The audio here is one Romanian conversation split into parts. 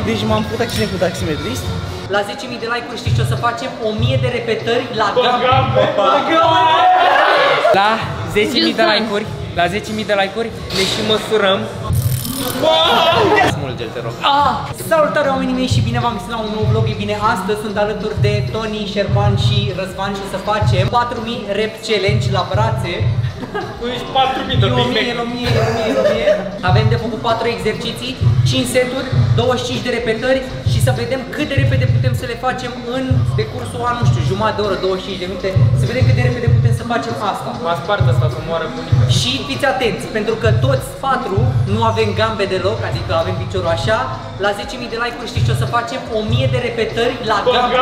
Deci m-am putat cine cu taximetrist. La 10.000 de like-uri știi ce o să facem? 1000 de repetări la gambe. La 10.000 de like-uri, la 10.000 de like-uri ne și măsurăm. Smulge-l, te rog. Salutare oamenii mei și bine v-am găsit la un nou vlog. E bine, astăzi sunt alături de Toni, Șerban și Răzvan și o să facem 4000 rep challenge la brațe. Tu ești 4000 de Big Mac. Avem de făcut 4 exerciții, 5 seturi, 25 de repetări și să vedem cât de repede putem să le facem în decursul a, nu știu, jumătate de oră, 25 de minute. Să vedem cât de repede putem să facem asta. M-a spart asta să moară bunica. Și fiți atenți, pentru că toți 4 nu avem gambe deloc, adică avem piciorul așa. La 10.000 de like-uri știți ce o să facem? 1000 de repetări la gambe.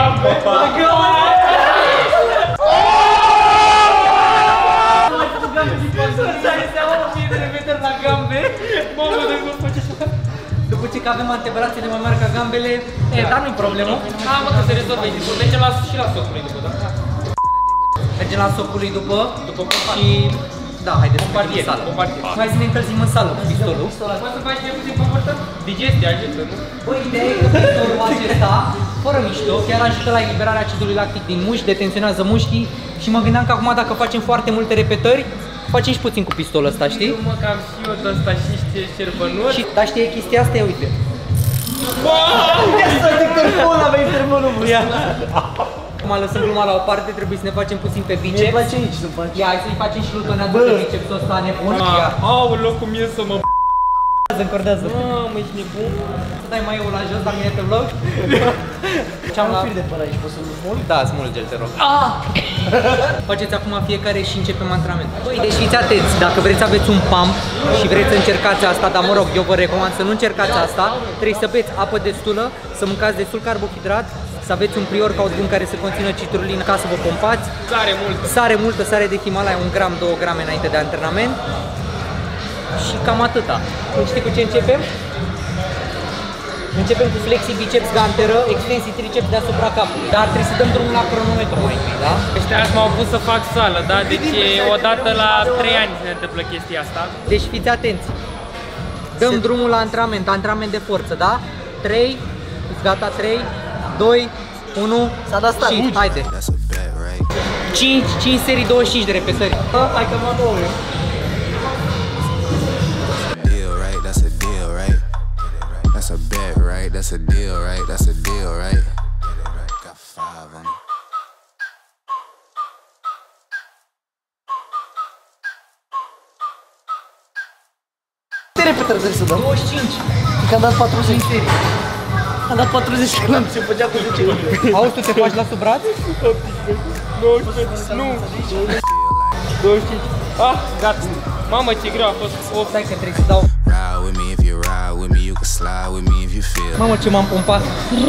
După ce că avem antebrațele mai mari ca gambele, dar nu-i problemă. Mă, că se rezolvă. Mergem și la socului după, da? Mergem la socului după și... Da, haideți să mergem în sală. Hai să ne încălzim în sală cu pistolul. Poți să faci mai puțin comportă? Digestia ajută, nu? Băi, ideea e că pistolul acesta, fără mișto, chiar ajută la eliberarea acidului lactic din mușchi, detenționează mușchii și mă gândeam că acum dacă facem foarte multe repetări, facem și puțin cu pistolul ăsta, știi? Mă, că am și eu de ăsta și știe șerpănut. Dar știi chestia asta? Ia uite. Ia să telefonul, avea telefonul, băia. Acum lăsăm gluma la o parte, trebuie să ne facem puțin pe biceps. Ne face aici să facem. Ia, hai să-i facem și lui Tonează pe bicepsul ăsta nebun. Aoleu, cum e să mă Încordează. Mamă, ești nebun. Să dai mai eu la jos la mine pe vlog. Ce-am un fir de păr aici, poți să-l smulg? Da, smulge-l, te rog. Faceți acum fiecare și începem antrenament. Băi, deci fiți atenți, dacă vreți să aveți un pump și vreți să încercați asta, dar mă rog, eu vă recomand să nu încercați asta, trebuie să beți apă destulă, să mâncați destul carbohidrat, să aveți un pre-workout bun care să conțină citrulină ca să vă pompați. Sare multă. Sare multă, sare de Himalaya, 1 gram, 2 grame înainte de antrenament. Și cam atâta. Știi cu ce începem? Începem cu flexii biceps ganteră, extensii triceps deasupra capului. Dar trebuie să dăm drumul la cronometru mai întâi, da? Ăștia azi m-au pus să fac sală, da? Deci odată la 3 ani se întâmplă chestia asta. Deci fiți atenți. Dăm drumul la antrenament de forță, da? 3, gata, 3, 2, 1 și haide. 5 serii, 25 de repetări. Hai că mă două. That's a bet, right? That's a deal, right? That's a deal, right? Got 5 on it. Câte repetări trebuie să dăm? 25. Că am dat 40. Am dat 40 că l-am ce făcea cu 10. Auzi, tu te faci la sub braț? 18, nu! 25. Gata. Mamă, ce greu a fost. Stai că trebuie să dau. Ride with me if you ride with me, you can slide with me if you feel. Mamă, ce m-am pompat.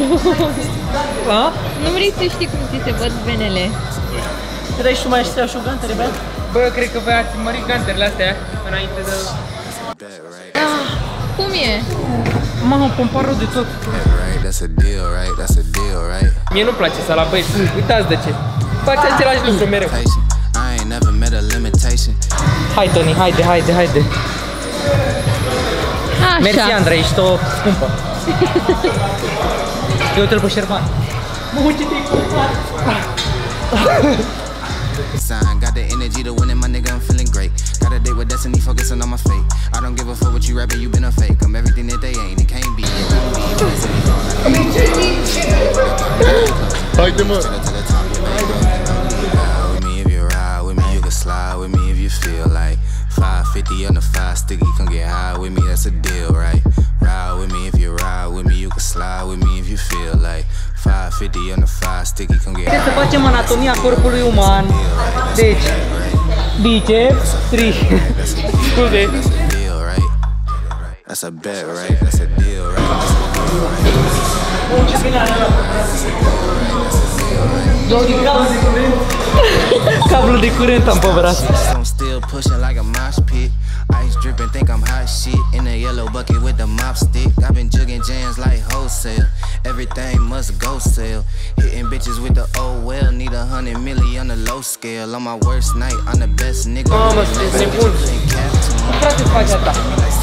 Nu vrei să știi cum ți se văd venele? Crezi și tu mai știa și o gantere, bă? Bă, eu cred că voi ați mărit ganterele astea înainte de... Cum e? M-am pompat rău de tot. Right? That's a deal, right? That's a deal, right? Mie nu-mi place sala, băi, uitați de ce. Faci același lucru mereu. I ain't never met a limitation. Hai, Toni, haide. Așa. Mersi, Andra, ești o scumpă. Eu te-l pe Șerban. Mă, ce te-ai pompat? Sign, got the energy to win it, my nigga, I'm feeling great. Got a date with destiny, focusing on my fate. I don't give a fuck what you rapping, you been a fake. I'm everything that they ain't, it can't be. Haide, mă! Slide with me if you feel like 550 on the 5 sticky, come get high with me, that's a deal, right? Ride with me if you ride with me, you can slide with me if you feel like 550 on the 5 sticky, come get high. Trebuie să facem anatomia corpului uman. Deci, biceps, triceps. Scuze. That's a bet, right? That's a deal, right? Cablul de curent am pe braț. I'm still pushing like a mosh pit. Ice dripping, think I'm hot shit. In a yellow bucket with the mop stick. I've been jugging jams like wholesale. everything must go sell. Hitting bitches with the old well, need 100 million on the low scale. On my worst night, I'm the best nigga. Mamă, sunteți nebuni. Cum frate faci asta?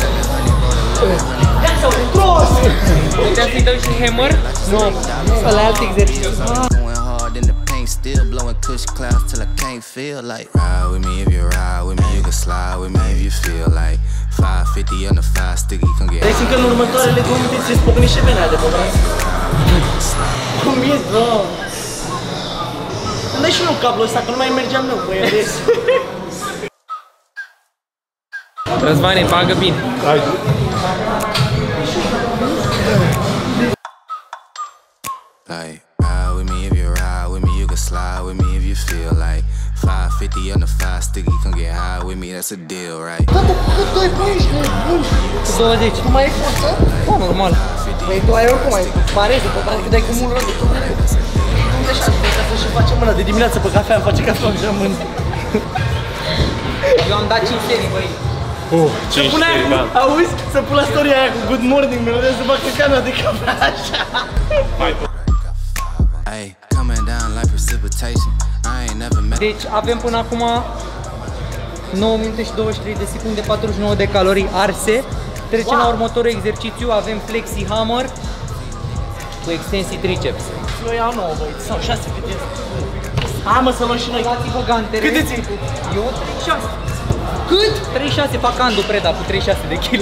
Puteam să-i dăm și hammer? Nu, ăla e alt exercițiu. Going hard in the paint, still blowing kush clouds till I can't feel like. Ride with me if you ride with me, you can slide with me if you feel like. 550 on the 5 sticky, come get. Deci simt că în următoarele 2 minute se spocni și venea de pe braț. Cum e, bro? Îmi dai și eu cablul ăsta, că nu mai mergeam eu cu el des. Răzvane, bagă bine. Hai. Like, ride with me if you ride with me, you can slide with me if you feel like. 550 on the 5 sticky, come get high with me, that's a deal, right? Tată, cât tu ai pe aici, bun? 20. Tu mai ai forță? Da, normal. Păi tu ai oricum, ai parezi, după care că dai cu mult rău de tot mereu. Unde așa, ca să și face mâna de dimineață pe cafea, îmi face cafea și rămân. Eu am dat 5 serii, băi. Să pun aia cu, auzi? Să pun la storia aia cu good morning, melodie, să fac cana de cafea așa. Hey, coming down like precipitation. I ain't never met. Deci avem până acum 9 minute și 23 de secunde, 49 de calorii arse. Trecem la următorul exercițiu, avem flexi hammer cu extensii triceps. Eu iau 9, băi, sau 6 cât este. Hai mă să luăm și noi. Luați-vă gantere. Cât de ții? Eu 36. Cât? 36, fac Andu Preda cu 36 de kg.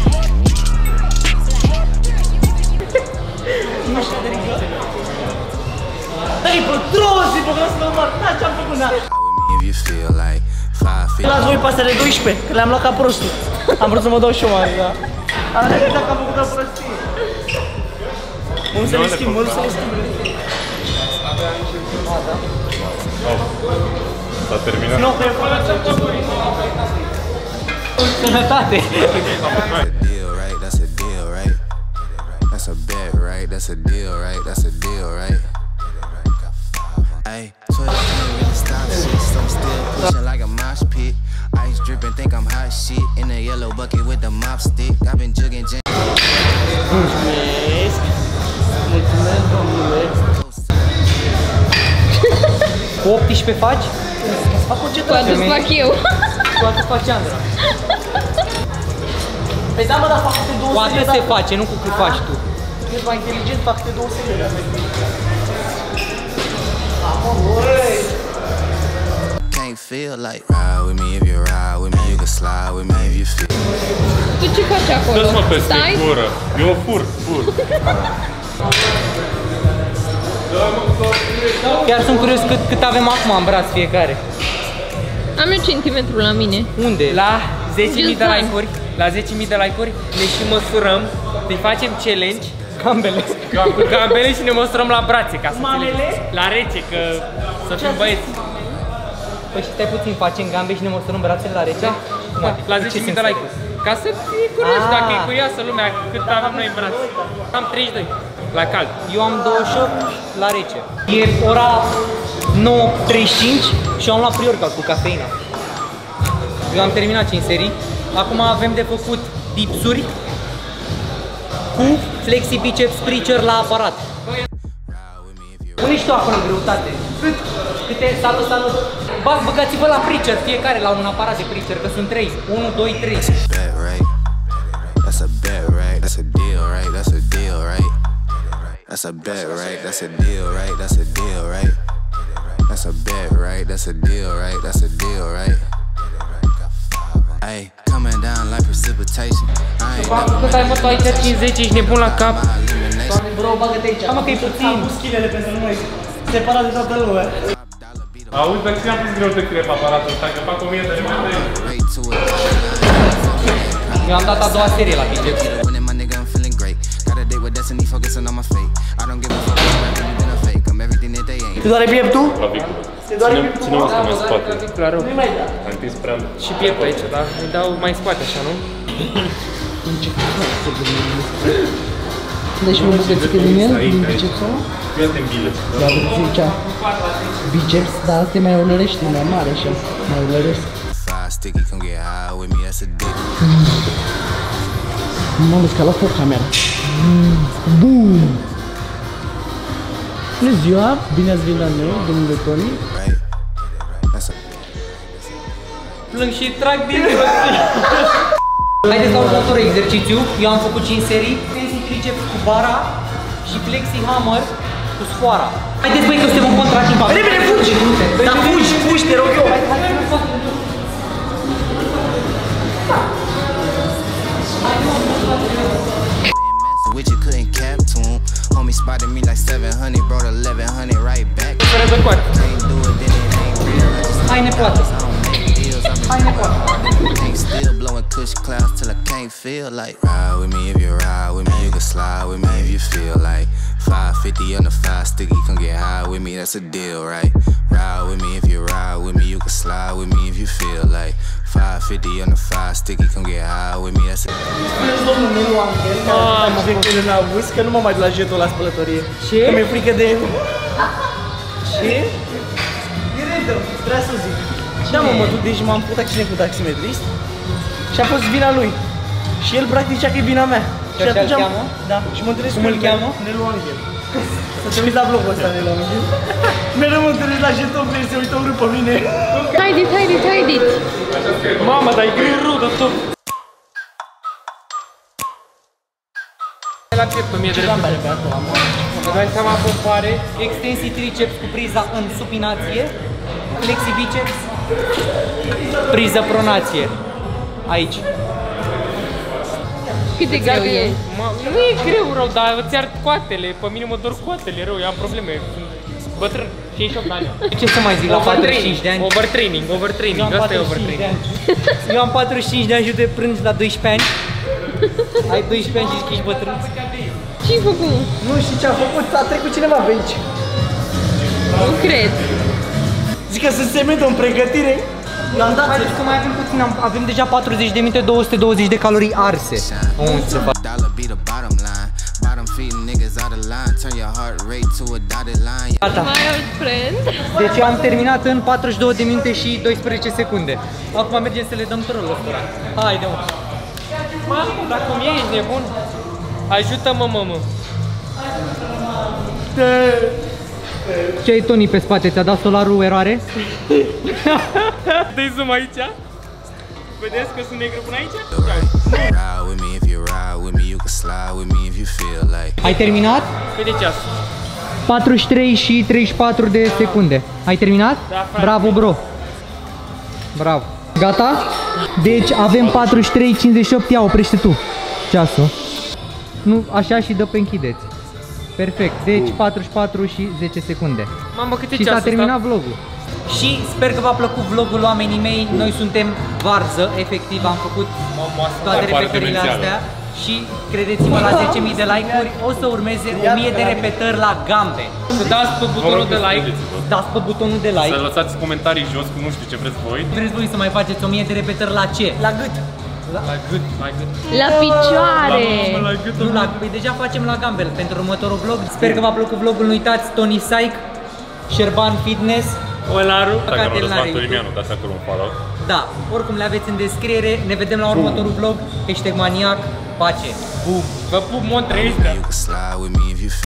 Nu știu de rică. Dă-i pe trozi, bă, vreau să mă măr, da, ce-am făcut, da. If you feel like 550. Las voi pe astea de 12, că le-am luat ca prostul. Am vrut să mă dau și eu mare, da. Am zis dacă am făcut o prostie. Mă nu să le schimb, mă nu să le schimb. S-a terminat. Nu, că e foarte Sănătate! That's a deal, right? That's a deal, right? That's a bet, right? That's a deal, right? That's a deal, right? Hey, 12 can't really stop shit, so I'm still pushing like a mosh pit. Ice dripping, think I'm hot shit in a yellow bucket with the mop stick. I've been jugging. Mulțumesc! Mulțumesc, domnule! Cu 18 faci? Fac o ce Cu atât fac eu. Cu atât faci Andra. Păi da, mă, dar fac câte 2 Cu atât se face, nu cu cât faci tu. Ești mai inteligent, fac câte 2 serii. Can't feel like ride with me if you ride with me, you can slide with me if you feel. Tu ce faci acolo? Dă-ți-mă peste Stai? gură. Eu fur. Chiar sunt curios cât avem acum în braț fiecare. Am eu centimetru la mine. Unde? La 10.000 de Just like-uri, la 10.000 de like-uri ne și măsurăm, ne facem challenge Gambele. cu gambele și ne măsurăm la brațe ca să Mamele? înțelegeți. La rece, că să fim băieți. Păi și stai puțin, facem gambe și ne măsurăm brațele la rece? Da, la 10.000 de like-uri. Ca să fie curioși, dacă e curioasă lumea cât avem noi în brațe. Am 32 la cald. Eu am 28 la rece. E ora 9:35 și am luat pre-workout cu cafeina. Eu am terminat 5 serii. Acum avem de făcut dipsuri cu flexi biceps preacher la aparat. Pune-și tu acolo în greutate. Câte? Salut! Băgați-vă la preacher, fiecare la un aparat de preacher, că sunt 3. 1, 2, 3. Bet, right? That's a bet, right? That's a deal, right? That's a deal, right? That's a bet, right? That's a deal, right? That's a deal, right? That's a bet, right? That's a deal, right? That's a deal, right? Hey, coming down like precipitation. I ain't never Cât ai mă, tu ai 50, ești nebun la cap. Bro, bagă-te aici. Mă, că e puțin. Am pus schilele pentru că nu mai separat de toată lumea. Auzi, dar ți-am pus greu de crep aparatul ăsta, că fac 1000 de minute. Eu am dat a doua serie la biceps. Te doare pieptul? La picul. Te doare pieptul? Ține-mă asta mai în spate. Claro. Nu-i mai da. Am întins prea mult. Și pieptul aici, da? Îi dau mai spate așa, nu? Deci mă bucățică din el, din bicepsul ăla? Ia-te în bile. Da, vă zicea biceps, dar asta mai ulărește, mai mare așa, mai ulăresc. Mamă, că la foc camera. Bum! Bună ziua, bine ați venit la noi, domnule Toni. Right? That's a Plâng și trag din roții. Haideți la următorul exercițiu. Eu am făcut 5 serii. Extensie triceps cu bara și flexi hammer cu sfoara. Haideți băi că suntem în contratimp. Repede, fugi! Dar fugi, te rog eu! with you, couldn't cap to him. Homie spotted me like 700, brought 1100 right back. Fără de coartă. Can't do it, then it ain't real. I just Hai nepoată. I don't make deals. I'm Hai nepoată. ain't still blowing kush clouds till I can't feel like. Ride with me if you ride with me, you can slide with me if you feel like. 550 on the 5 sticky, come get high with me, that's a deal, right? Ride with me if you ride with me, you can slide with me if you feel like. 550 on the 5 sticky, come get high with me, that's a Spuneți domnul Nelu Angel, care am zis în august, că nu mă mai duc la jetul la spălătorie. Ce? Că mi-e frică de... Ce? E random, vreau să zic. Da, mă duc, deci m-am putut accident cu taximetrist și a fost vina lui. Și el practic zicea că e vina mea. Și așa îl cheamă? Da, și mă întâlnesc Cum cu îl cheamă? Nelu Angel. Să te uiți la vlogul ăsta, Nelu Angel. Mereu mă întâlnesc la jeton, vrei să se uită urât pe mine. Haideți! Mamă, dar e greu rău de tot. La piept, 1000 de lei. Vă dai seama cum pare? Extensii triceps cu priza în supinație. Flexi biceps. Priză pronație. Aici. Cât de greu e? Nu e greu rău, dar îți ard coatele. Pe mine mă dor coatele rău, eu am probleme. Sunt bătrân, 58 de ani. Ce să mai zic la 45 de ani? Overtraining, asta e overtraining. Eu am 45 de ani și eu te prânz la 12 ani. Ai 12 ani și zici că ești bătrân. Ce-ai făcut? Nu știu ce a făcut, a trecut cineva pe aici. Nu cred. Zic că sunt sementă în pregătire. Eu am dat. Haideți că mai avem puțin, avem deja 40 de minute, 220 de calorii arse. dollar be the bottom line. Bottom feeding niggas out of line. Turn your heart rate to a dotted line. Gata. My old friend. Deci am terminat în 42 de minute și 12 secunde. Acum mergem să le dăm turul ăsta. Haide, mă. Mamă, dacă mi ești nebun, ajută-mă, mă. Ce ai, Toni, pe spate? Ți-a dat solarul eroare? Dă-i zoom aici. Vedeți că sunt negru până aici? Ride with me if you ride with me, you can slide with me if you feel like. Ai terminat? Cât de ceas? 43 și 34 de secunde. Ai terminat? Da, frate. Bravo, bro. Bravo. Gata? Deci avem 43-58, ia oprește tu ceasul. Nu, așa și dă pe închideți. Perfect, deci 44 și 10 secunde. Mamă, câte Și ceas s-a terminat vlogul. Și sper că v-a plăcut vlogul, oamenii mei. Noi suntem varză, efectiv am făcut toate repetările astea. Și credeți-mă, la 10.000 de like-uri o să urmeze 1000 de repetări la gambe. Să dați pe butonul de like. Dați pe butonul de like. Să lăsați comentarii jos cu nu știu ce vreți voi. Vreți voi să mai faceți 1000 de repetări la ce? La gât. La gât, la gât. La picioare. La gât. Nu, păi deja facem la gambel pentru următorul vlog. Sper că v-a plăcut vlogul, nu uitați, Toni Psych, Șerban Fitness, Olaru. Dacă nu Răzvan Răzvan YouTube. Tolimianu, dați acolo un follow. Da, oricum le aveți în descriere. Ne vedem la următorul vlog. #maniac, pace. Vă pup, Montreal. You can slide with me if you